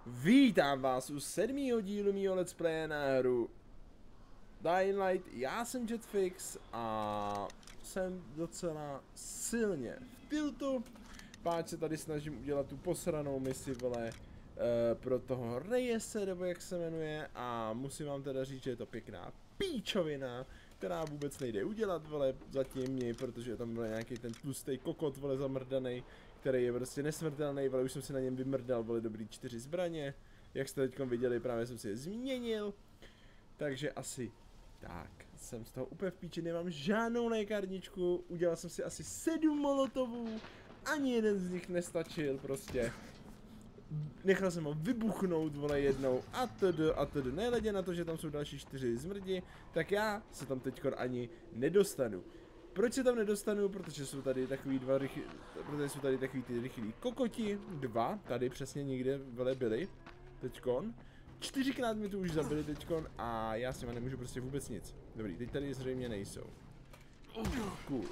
Vítám vás u 7. dílu mýho let's playe na hru Dying Light. Já jsem Jetfix a jsem docela silně v tiltu. Páč se tady snažím udělat tu posranou misi, vole, pro toho Reyese, nebo jak se jmenuje. A musím vám teda říct, že je to pěkná píčovina, která vůbec nejde udělat, vole, zatím mě, protože tam byl nějaký ten tlustý kokot, vole, zamrdaný, který je prostě nesmrtelný, vole, už jsem si na něm vymrdal, vole, dobrý 4 zbraně. Jak jste teďkom viděli, právě jsem si je změnil. Takže asi tak, jsem z toho úplně v píči, nemám žádnou lékárničku, udělal jsem si asi 7 molotovů, ani jeden z nich nestačil prostě. Nechal jsem ho vybuchnout, vole, jednou a td. Nehledě na to, že tam jsou další 4 zmrdi, tak já se tam teďkon ani nedostanu. Proč se tam nedostanu? Protože jsou tady takový ty rychlí kokoti, dva, tady přesně někde, vele, byli, teďkon. 4krát mi tu už zabili teďkon a já s nima nemůžu prostě vůbec nic. Dobrý, teď tady zřejmě nejsou. Cool.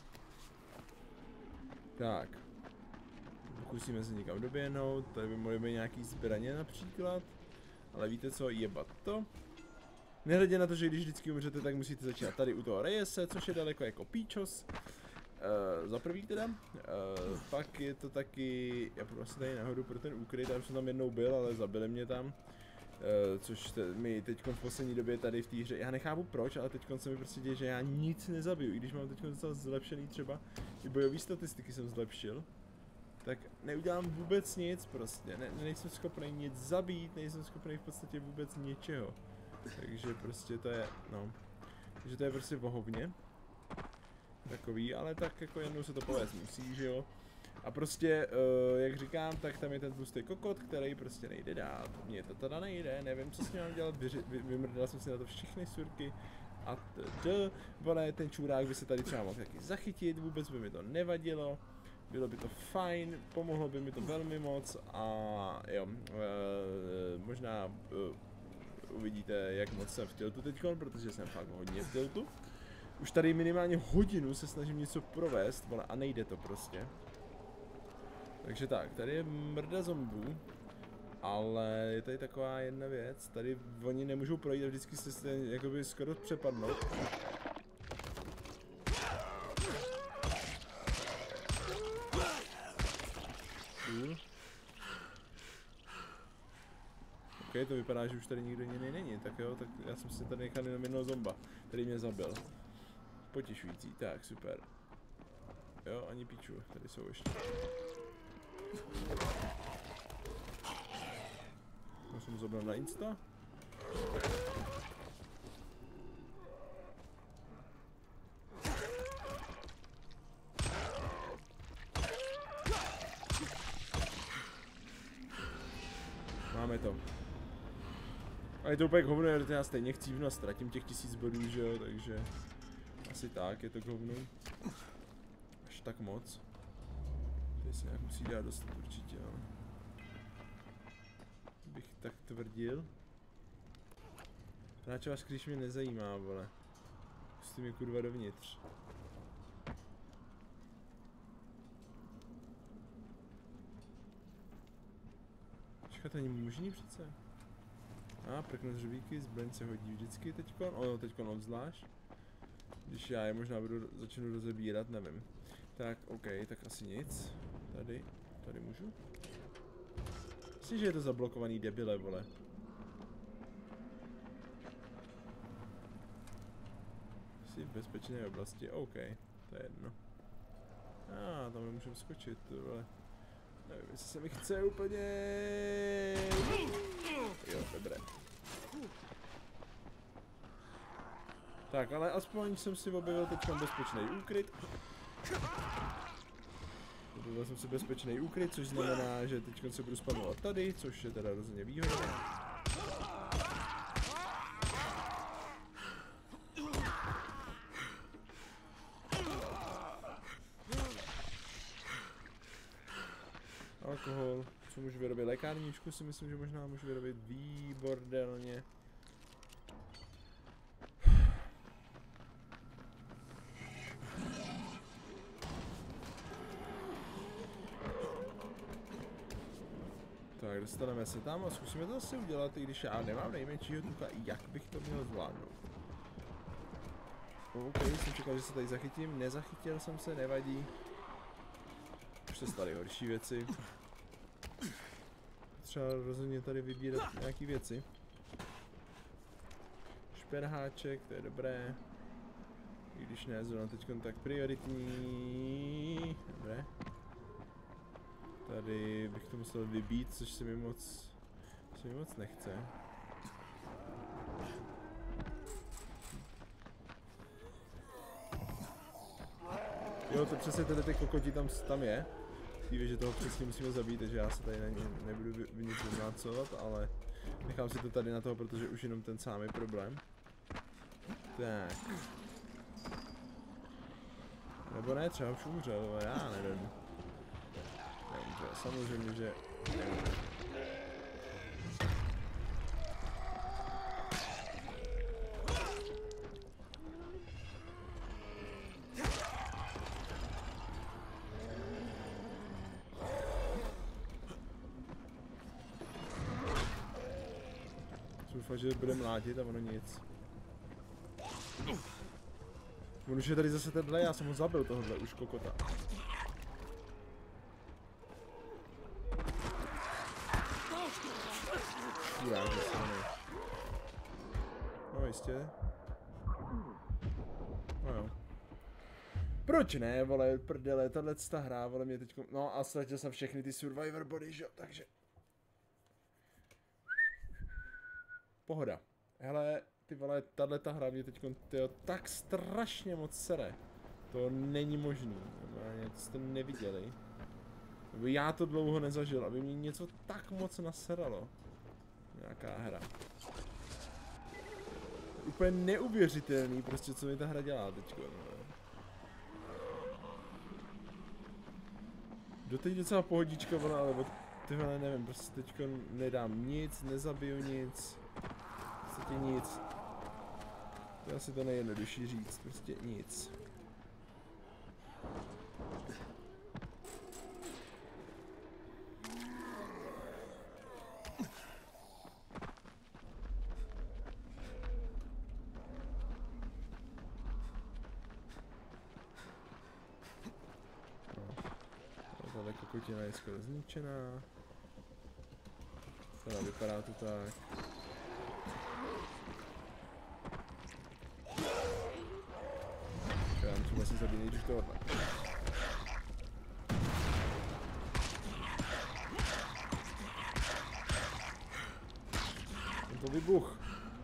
Tak. Pokusíme se někam doběhnout, tady by mohly být nějaký zbraně například. Ale víte co, jebat to. Nehledě na to, že když vždycky umřete, tak musíte začínat tady u toho Reyese, což je daleko jako píčos. Za prvý teda. Pak je to taky, já půjdu asi tady nahoru pro ten úkryt, já jsem tam jednou byl, ale zabili mě tam. Což mi teď v poslední době tady v té hře, já nechápu proč, ale teď se mi prostě děje, že já nic nezabiju, i když mám teď docela zlepšený třeba, i bojové statistiky jsem zlepšil. Tak neudělám vůbec nic prostě, nejsem schopný nic zabít, nejsem schopný v podstatě vůbec ničeho. Takže prostě to je, no, takže to je prostě vohovně. Takový, ale tak jako jednou se to povést musí, že jo. A prostě, jak říkám, tak tam je ten tlustý kokot, který prostě nejde dát. Mně to teda nejde, nevím, co s ním mám dělat, vymrdal jsem si na to všechny surky. A vole, ten čurák by se tady třeba mohl taky zachytit, vůbec by mi to nevadilo. Bylo by to fajn, pomohlo by mi to velmi moc a jo, možná uvidíte, jak moc jsem v tiltu teďkon, protože jsem fakt hodně v tiltu. Už tady minimálně hodinu se snažím něco provést, vole, a nejde to prostě. Takže tak, tady je mrda zombů, ale je tady taková jedna věc, tady oni nemůžou projít a vždycky se jakoby skoro přepadnou. Ok, to vypadá, že už tady nikdo jiný není, tak jo, tak já jsem si tady nechal jenom jednoho zomba, který mě zabil. Potěšující, tak super. Jo, ani píču, tady jsou ještě. Musím zobrat na Insta. Máme to. A je to úplně k hovnu, protože já stejně chcívnu a ztratím těch 1000 bodů, že jo, takže asi tak, je to k hovnu. Až tak moc. Tady se nějak musí dát dostat určitě, ale bych tak tvrdil. Hráčová skrýš mě nezajímá, vole. Pustí mě kurva dovnitř. Počkat, to není možný přece. A prknout hřebíky, zbraň se hodí vždycky teďkon, ono teďkon obzvlášť. Když já je možná začnu rozebírat, nevím. Tak, ok, tak asi nic. Tady můžu? Myslím, že je to zablokovaný, debile, vole. Jsi v bezpečné oblasti, ok, to je jedno. Tam nemůžeme skočit, vole. Nevím, jestli se mi chce úplně. Jo, dobré. Tak, ale aspoň jsem si objevil teď bezpečný úkryt. Objevil jsem si bezpečný úkryt, což znamená, že teď se budu spamovat tady, což je teda rozhodně výhodné. Alkohol, co můžu vyrobit? Lékárničku si myslím, že možná můžu vyrobit výbordelně. Tak, dostaneme se tam a zkusíme to zase udělat, i když já nemám nejmenšího tucha, jak bych to měl zvládnout. OK, jsem čekal, že se tady zachytím, nezachytil jsem se, nevadí. Už se staly horší věci. Třeba rozhodně tady vybírat nějaký věci. Šperháček, to je dobré. I když ne, zrovna teď tak prioritní. Dobré. Tady bych to musel vybít, což se mi moc nechce. Jo, to přesně tady ty kokoti tam je. Ví, že toho přesně musíme zabít, takže já se tady na ně nebudu nic vymácovat, ale nechám si to tady na toho, protože už jenom ten sám je problém. Tak. Nebo ne, třeba už umřel, ale já nevím. Neumřel, samozřejmě, že neumřel. Doufám, že bude mlátit a ono nic. On už je tady zase tenhle, já jsem ho zabil tohle už kokota. Chudák, že se jmenuje. No jistě. No jo. Proč ne, vole, prdele, tato hra, vole, mě teďko... No a ztratil jsem všechny ty survivor body, že jo, takže... Pohoda. Hele, ty vole, tato hra mě teďko, tyjo, tak strašně moc sere. To není možný, to jste neviděli. Nebo já to dlouho nezažil, aby mě něco tak moc naseralo. Nějaká hra. Úplně neuvěřitelný prostě, co mi ta hra dělá teďko. Doteď docela pohodička, vole, ale tyhle nevím, prostě teďko nedám nic, nezabiju nic. Prostě nic. To je asi to nejjednodušší říct, prostě nic. Tahle kokotina je skoro zničená. Teda vypadá to tak. Já musím asi zabít nejdřív tohle. On to vybuch.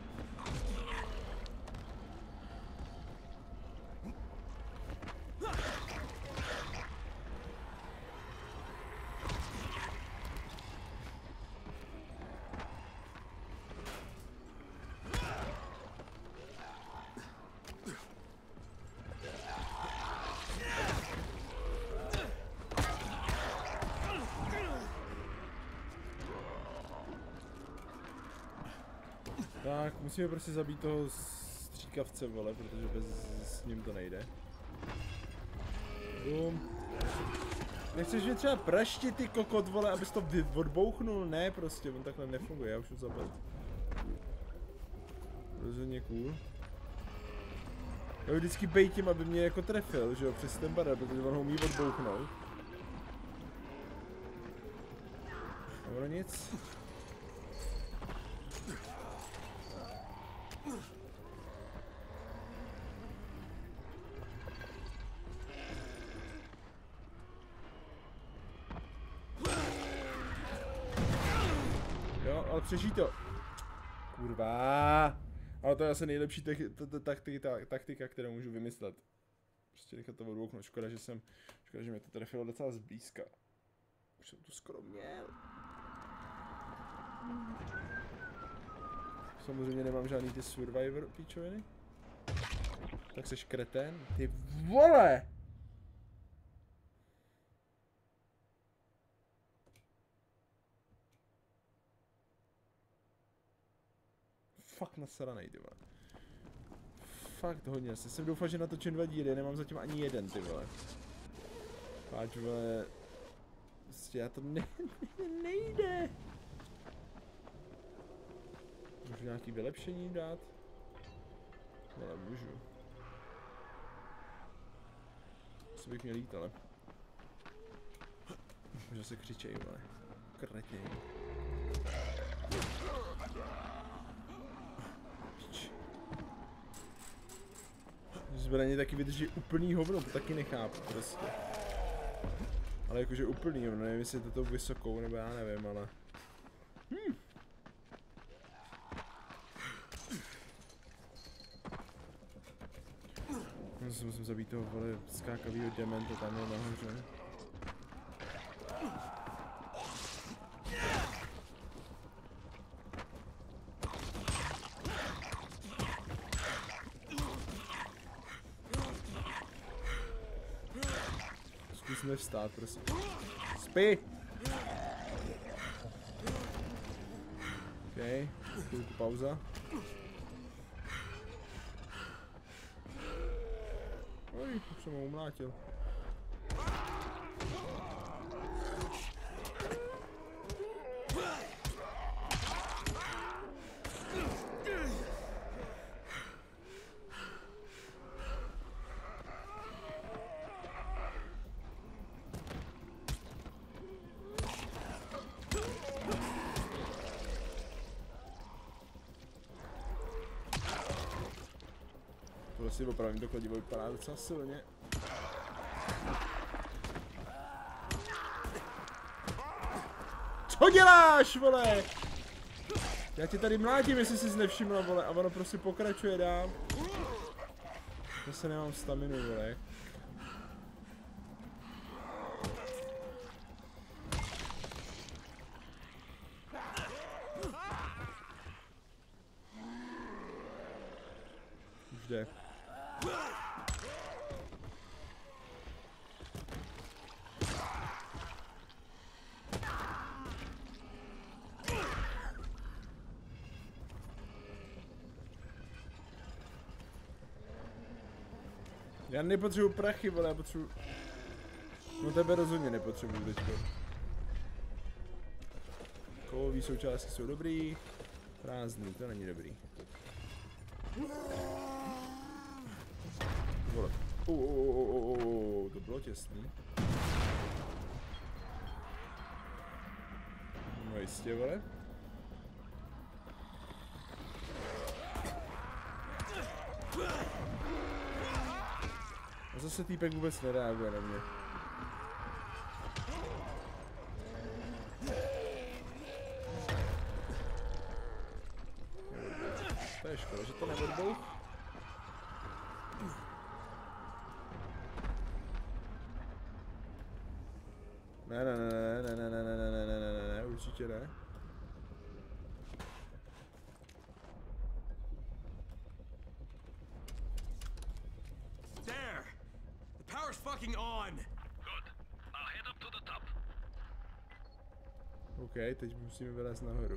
Tak, musíme prostě zabít toho stříkavce, vole, protože s ním to nejde. Bum. Nechceš mě třeba praštit, ty kokot, vole, abys to odbouchnul? Ne, prostě, on takhle nefunguje, já už ho zabil. Rozhodně cool. Já vždycky bejtím, aby mě jako trefil, že jo, přes ten barel, protože on ho umí odbouchnout. A ono nic. Jo, ale přežij to. Kurva. Ale to je asi nejlepší taktika, kterou můžu vymyslet. Prostě nechat to odbouchnout. Škoda, že mě to trefilo docela zblízka. Už jsem to skoro měl. Samozřejmě nemám žádný ty survivor píčoviny. Tak seš kreten. Ty vole! Fakt nasranej, ty vole. Fakt hodně, jsem doufal, že natočím 2 díly, nemám zatím ani jeden, ty vole. Páč, vole. Prostě já to nejde. nějaký vylepšení dát? Ale můžu. Co bych měl jít, ale... Možná se křičej, ale... Kretně. Zbraně taky vydrží úplný hovno, to taky nechápu prostě. Ale jakože úplný hovno, nevím jestli je to vysokou, nebo já nevím, ale... Musím zabít toho vole skákavýho dementa tam nahoře. Zkusíme vstát, prosím. Spí! OK, chvilku pauza. Oj, už jsem ho umlátil. Tohle si opravím, to kladivo vypadá docela silně. Co děláš, vole? Já tě tady mlátím, jestli jsi nevšimla, vole, a ono prostě pokračuje dál. Zase nemám staminu, vole. Už jde. Já nepotřebuji prachy, vole, já potřebuji... No tebe rozhodně nepotřebuji teďko. Kovové součástky jsou dobrý. Prázdný, to není dobrý. Vole. To bylo těsný. No jistě, vole. A zase týpek vůbec nereaguje na mě. To je škoda, že to neodbouch. Ne, určitě ne. There! The power's fucking on! Good. Now head up to the top. OK, teď musíme vylézt nahoru.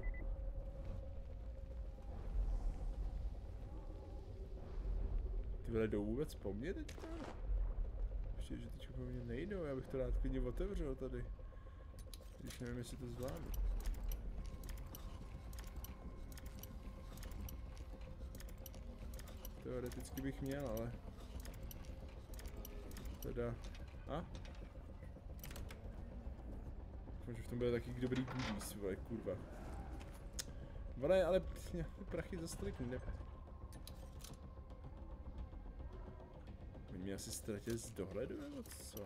Ty vole, jdou vůbec po mně teďka? Ještě, že teďka po mně nejdou, já bych to rád klidně otevřel tady. Když nevím, jestli to zvládnu. Teoreticky bych měl, ale... Teda... A? Doufám, že v tom bude taky dobrý goodies, vole, kurva. Vole, ale nějaké prachy zase tolik ne... Oni mě asi ztratili z dohledu, nebo co?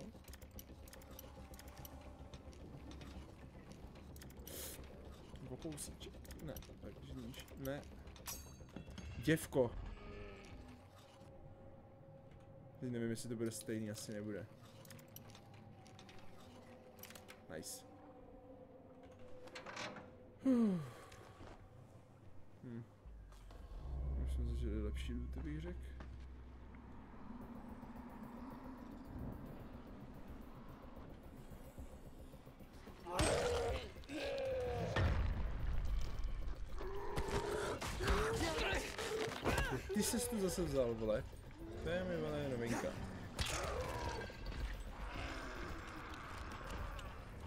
O kousíček. Ne, takže níž. Ne. Děvko. Teď nevím, jestli to bude stejný, asi nebude. Nice. Myslím si, že je lepší loot, bych řekl. Ty ses tu zase vzal, vole. To je mi vole novinka.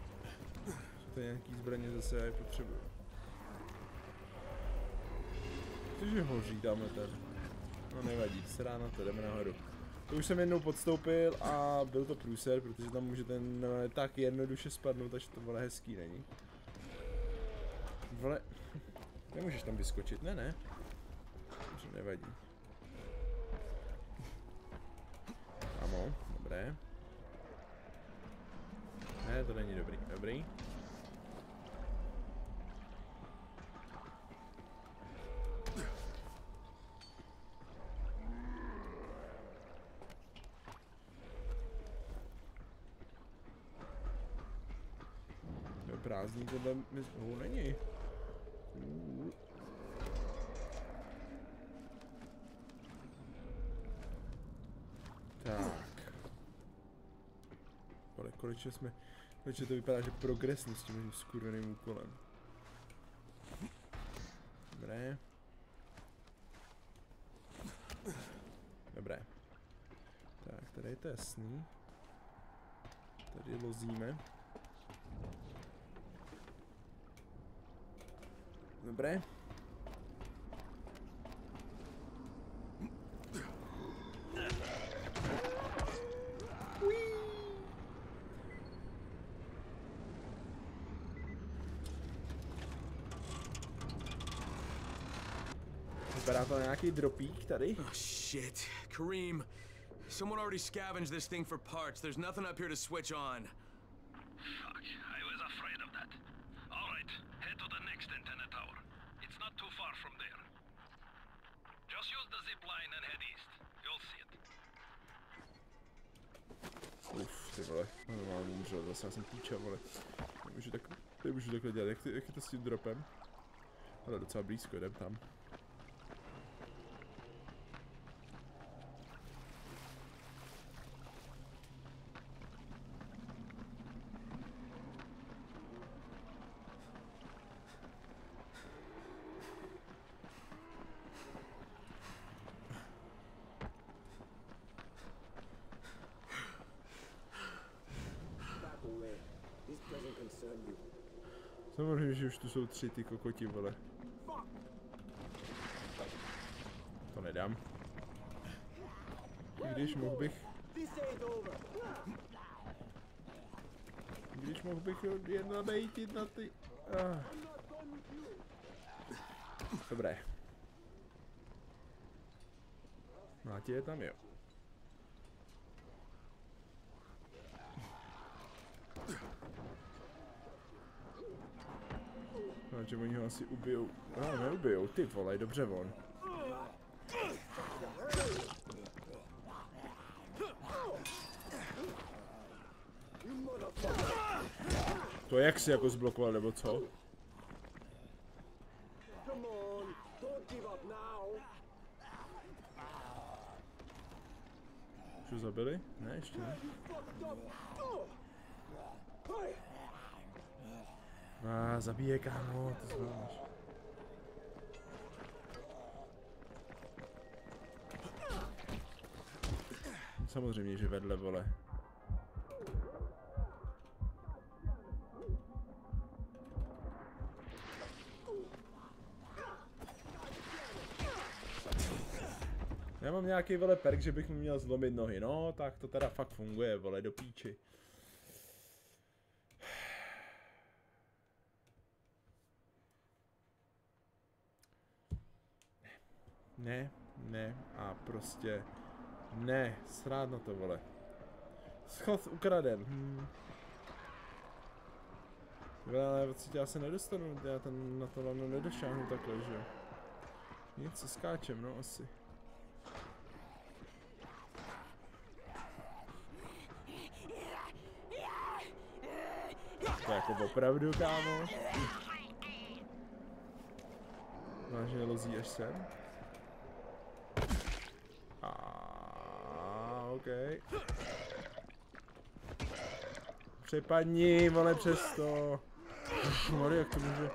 Jsou to nějaký zbraně zase, já je potřebuju. Protože hoří tamhle ten. No nevadí, se ráno to, jdeme nahoru. To už jsem jednou podstoupil a byl to průser, protože tam může ten tak jednoduše spadnout, takže to vole hezký není. Vole, nemůžeš tam vyskočit, ne? Takže nevadí. Amo, dobré. Ne, to není dobrý. Prázdný tohle není. Tak. Ale konečně to vypadá, že progresně s tím skurveným úkolem. Dobré. Dobré. Tak, tady je to jasný. Tady lozíme. Dobré. Vypadá to nějaký dropík tady. Oh shit. Kareem, someone already scavenged this thing for parts. There's nothing up here to switch on. Fuck, I was afraid of that. Alright, head to the next antenna tower. It's not too far from there. Just use the zip line and head east. You'll see it. Uf, ty vole, normálně umřel, zase já jsem píča, vole. Nemůžu takhle dělat, jak je to s tím dropem? Ale docela blízko, jdem tam. Samozřejmě, že už tu jsou 3 ty kokoti, vole. To nedám. I když mohl bych jen nabejtit na ty... Dobré. Mátě je tam, jo. Takže oni ho asi ubijou. Neubijou, ty vole, dobře von. To jak si jako zblokoval, nebo co? Už ho zabili? Ne, ještě ne. Zabíje, kámo, to zvládáš. Samozřejmě, že vedle, vole. Já mám nějaký, vole, perk, že bych mu měl zlomit nohy, no, tak to teda fakt funguje, vole, do píči. Ne, a prostě ne, srát na to, vole. Schod ukraden, Ale odsud já se nedostanu, já tam na to lano nedošáhnu takhle, že jo. Něco skáčem, no asi. To jako opravdu, kámo. Vážně lozí až sem. Okay. Přepadni, vole, přesto. Ježišmarja, jak to může...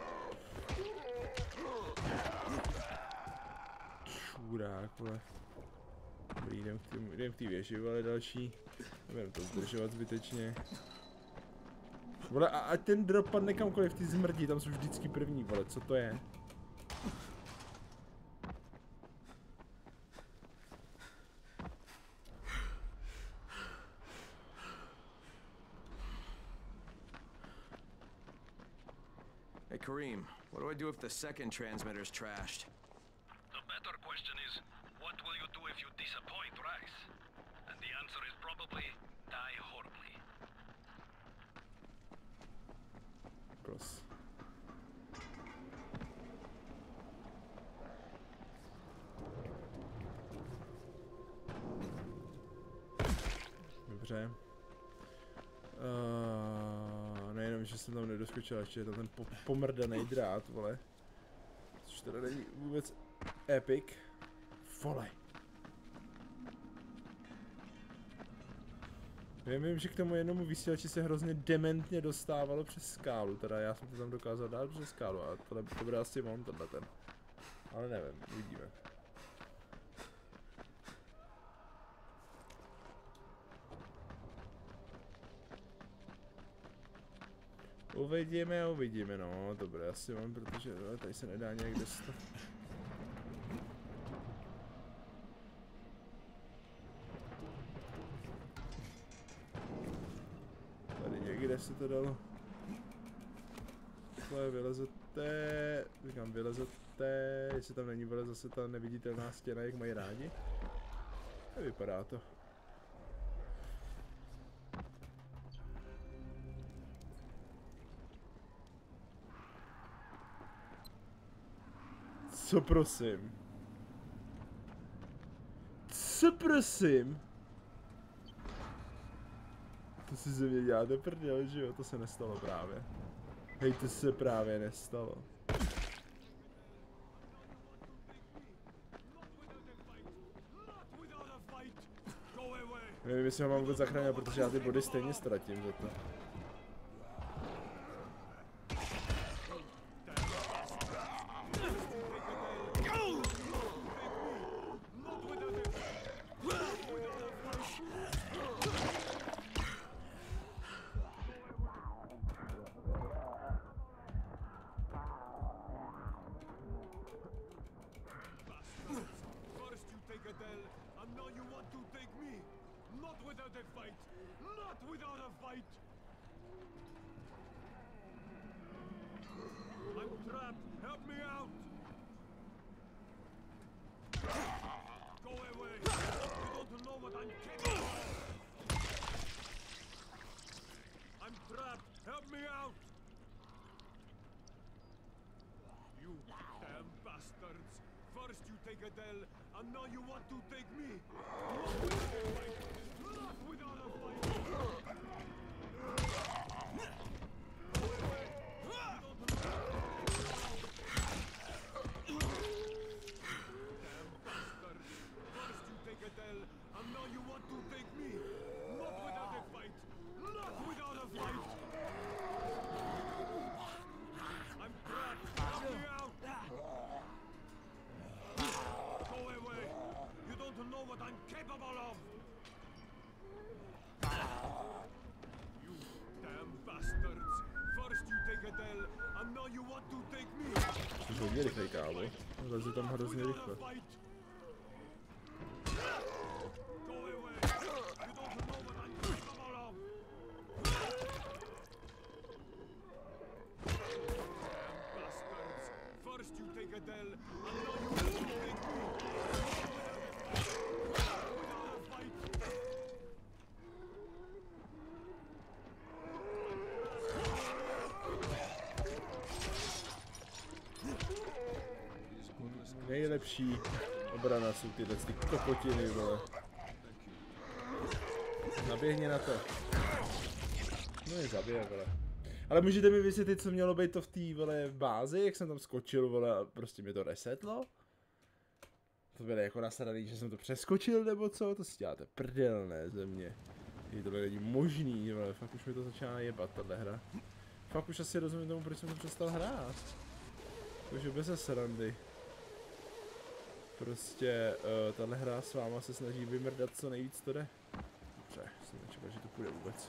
Čurák, vole. Dobrý, jdem k té věži, vole, další. Nebudem to zdržovat zbytečně. Vole, a ten drop padne kamkoliv, ty zmrdí, tam jsou vždycky první, vole, co to je? Hey, Kareem, what do I do if the second transmitter's trashed? The better question is, what will you do if you disappoint Rice? And the answer is probably die horribly. Pros. Dobře. Nejenom, že jsem tam nedoskočil, ještě je to ten pomrdaný drát, vole. Což teda není vůbec epic. Vole. Vím, že k tomu jednomu vysílači se hrozně dementně dostávalo přes skálu, teda já jsem to tam dokázal dát přes skálu, a to bude asi on tenhle ten. Ale nevím, uvidíme. Uvidíme, no, dobré, asi mám, protože tady se nedá nějak dostat. Tady někde se to dalo. Takhle vylezete, říkám vylezete, jestli tam není vole zase ta neviditelná stěna, jak mají rádi. Vypadá to. Co prosím? Co prosím? To si ze mě děláte prdel, že jo? To se nestalo právě. Hej, to se právě nestalo. Nevím, jestli ho mám vůbec zachránit, protože já ty body stejně ztratím za to. Jsi hodně rychlej, kámo. Leze tam hrozně rychle. Nejlepší obrana jsou tyhle ty kokotiny, vole. Naběhni na to. No je zabije, vole. Ale můžete mi vysvětlit, co mělo být to v té, vole, bázi, jak jsem tam skočil, vole, a prostě mě to resetlo? To bylo jako nasraný, že jsem to přeskočil, nebo co? To si děláte prdelné ze mě. Tohle není možný, vole, fakt už mi to začíná jebat, tahle hra. Fakt už asi rozumím tomu, proč jsem to přestal hrát. Takže bez srandy. Prostě tahle hra s váma se snaží vymrdat co nejvíc to jde. Dobře, jsem nečekal, že to půjde vůbec.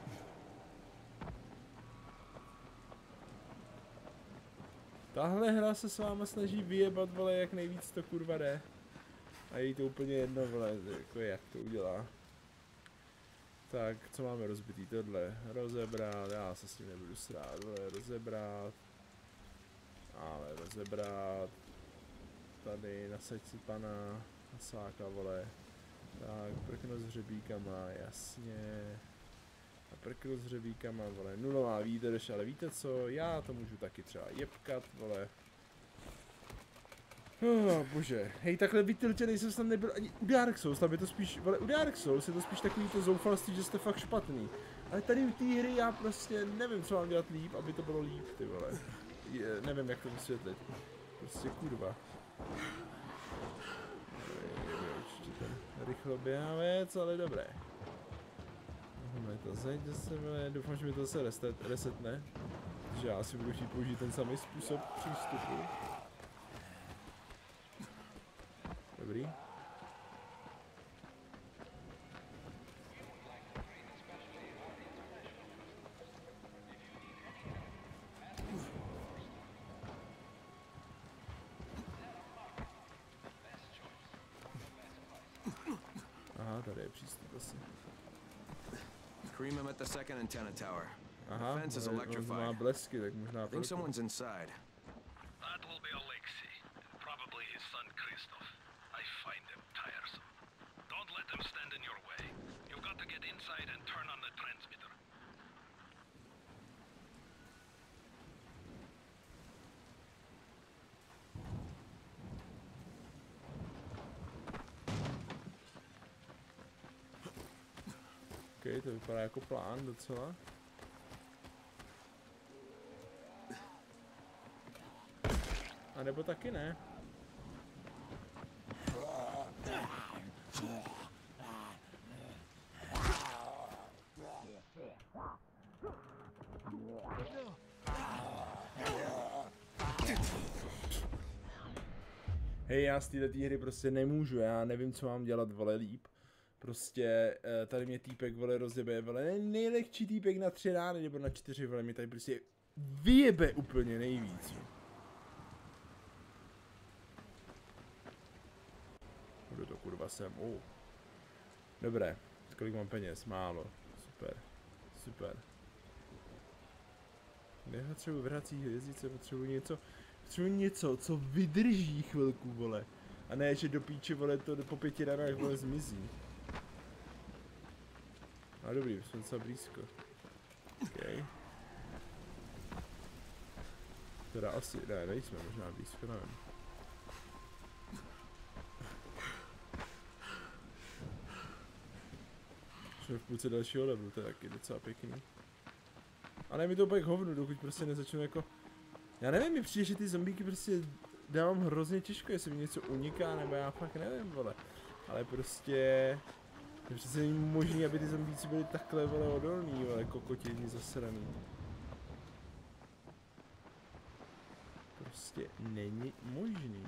Tahle hra se s váma snaží vyjebat, vole, jak nejvíc to kurva jde. A jí to úplně jedno, vole, jako jak to udělá. Tak, co máme rozbitý? Tohle rozebrat, já se s tím nebudu srát, vole, rozebrat. rozebrat. Tady, nasaď si pana Hasáka, vole. Tak, prkno s hřebíkama, jasně. A prkno s hřebíkama, vole, nulová výdrž, ale víte co, já to můžu taky třeba jebkat, vole. Bože, hej, takhle vytilčenej jsem snad nebyl ani u Dark Souls, tam je to spíš, vole, u Dark Souls je to spíš takový to zoufalství, že jste fakt špatný. Ale tady u té hry já prostě nevím, co mám dělat líp, aby to bylo líp, ty vole. Nevím, jak to vysvětlit. Prostě kurva. Určitě ten rychloběhavec, ale dobré. Máme to zeď zase, doufám, že mi to zase resetne. Že já si budu chtít použít ten samý způsob přístupu. Dobrý. Aha, tady je přístup asi. Kareem, I'm at the second antenna tower. Aha, The fence is má electrified. blesky, tak možná I think proto. someone's inside. That will be Alexei, and probably his son Christoph. I find them tiresome. Don't let them stand in your way. You've got to get inside and turn on the transmitter. OK, to vypadá jako plán docela. A nebo taky ne. Hej, já z této hry prostě nemůžu, já nevím, co mám dělat, vole, líp. Prostě tady mě týpek, vole, rozjebe, vole, nejlehčí týpek na 3 rány nebo na 4, vole, mě tady prostě vyjebe úplně nejvíc. Budu to kurva sem, Dobré, kolik mám peněz, málo, super, super. Nepotřebuji vrací hvězdice, potřebuji něco, co vydrží chvilku, vole. A ne, že do píče, vole, to po 5 ranách, vole, zmizí. A dobrý, jsme docela blízko. OK. Teda asi, ne, nejsme možná blízko, nevím. Jsme v půlce dalšího levelu, to je taky docela pěkný. A ne, mi to úplně k hovnu, dokud prostě nezačnu jako... Já nevím, mi přijde, že ty zombíky prostě dávám hrozně těžko, jestli mi něco uniká, nebo já fakt nevím, vole. Ale prostě... Je přece není možný, aby ty zombíci byli takhle, vole, odolný, vole, kokotění zasraný. Prostě není možný.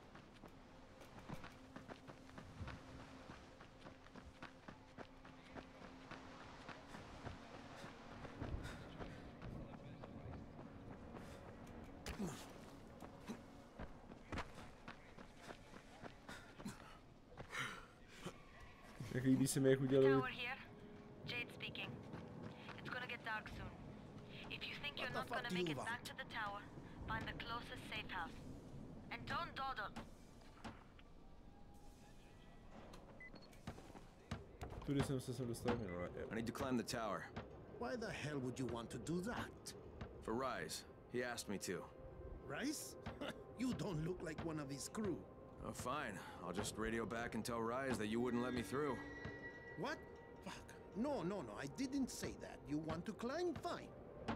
Jak líbí se mi, jak udělali... Tower here. Jade speaking. It's gonna get dark soon. If you think you're not gonna make it back to the tower, find the closest safe house. And don't dawdle. Tudy jsem se sem dostal minule. I need to climb the tower. Why the hell would you want to do that? For Rise. He asked me to. Rice? You don't look like one of his crew. Oh, fine. I'll just radio back and tell Rise that you wouldn't let me through. What? Fuck. No, I didn't say that. You want to climb? Fine.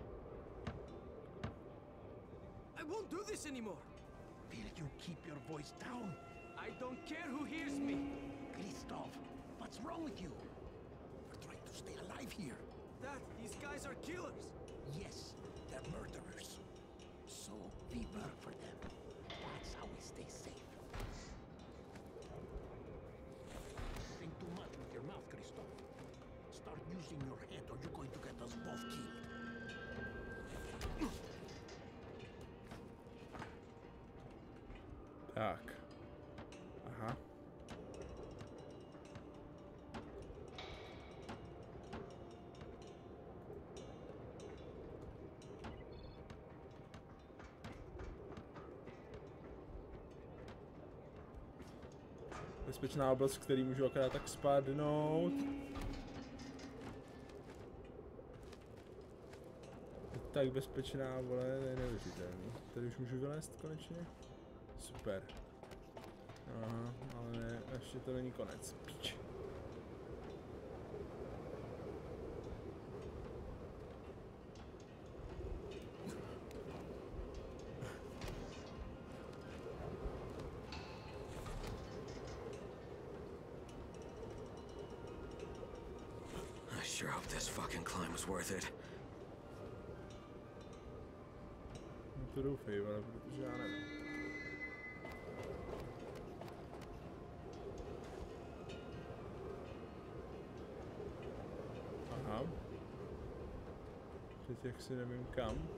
I won't do this anymore. Will you keep your voice down? I don't care who hears me. Christoph, what's wrong with you? We're trying to stay alive here. Dad, these guys are killers. Yes, they're murderers. So we work for them. That's how we stay safe. Think too much with your mouth, Christoph. Start using your head or you're going to get us both killed. Tak. Aha. Bezpečná oblast, v který můžu akorát tak spadnout. Je tak bezpečná, vole, to je neuvěřitelný. Tady už můžu vylézt konečně? Super. Aha, ale ne, ještě to není konec. Pič. I sure hope this fucking climb was worth it. No to doufej, ale protože já nevím. Aha. Teď jak si nevím kam.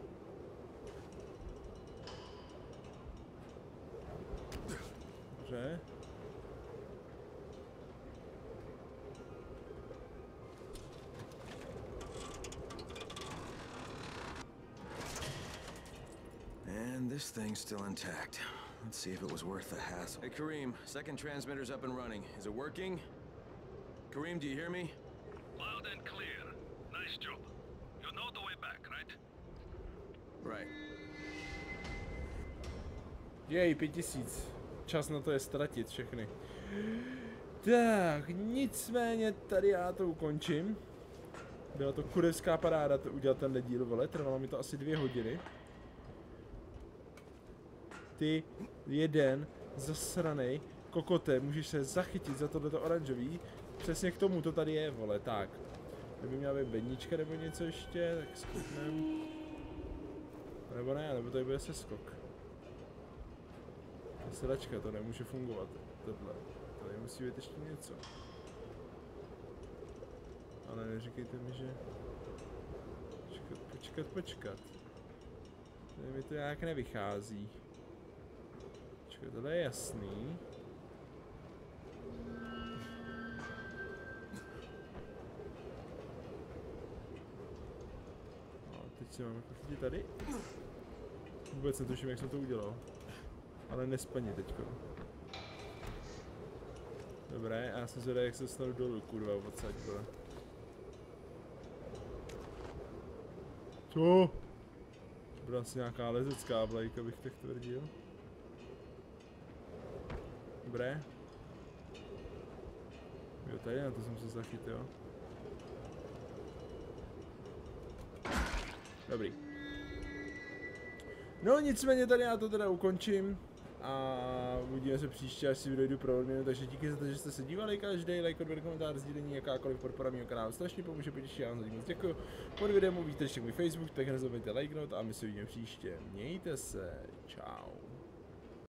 Dobře. And this thing's still intact. Let's see if it was worth the hassle. Hey, Kareem, second transmitter's up and running. Is it working? Kareem, do you hear me? Loud and clear. Nice job. You know the way back, right? Right. Jej, 5000. Čas na to je ztratit všechny. Tak, nicméně tady já to ukončím. Byla to kurevská paráda to udělat tenhle díl, vole, trvalo mi to asi 2 hodiny. Ty jeden zasranej kokote, můžeš se zachytit za tohleto oranžový. Přesně k tomu to tady je, vole, tak. Kdyby měla být bednička nebo něco ještě, tak skoknem. Nebo ne, nebo tady bude se skok. Sedačka, to nemůže fungovat, tohle. Tady musí být ještě něco. Ale neříkejte mi, že... Počkat. Tady mi to nějak nevychází. Počkat, tohle je jasný. No, teď si mám jako chytit tady. Vůbec netuším, jak jsem to udělal. Ale nespaně teďko. Dobré, a já jsem zvědavý, jak se dostanu dolů, kurva, odsaď, vole. Co? Byla asi nějaká lezecká vlajka, bych tak tvrdil. Dobré. Jo, tady na to jsem se zachytil. Dobrý. No nicméně tady já to teda ukončím. A uvidíme se příště, až si dojdu pro odměnu, takže díky za to, že jste se dívali, každý like, odběr, komentář, sdílení, jakákoliv podpora mého kanálu strašně pomůže, potěší, já vám za moc děkuji. Pod videem uvidíte ještě můj Facebook, tak nezapomeňte lajknout a my se uvidíme příště. Mějte se, čau.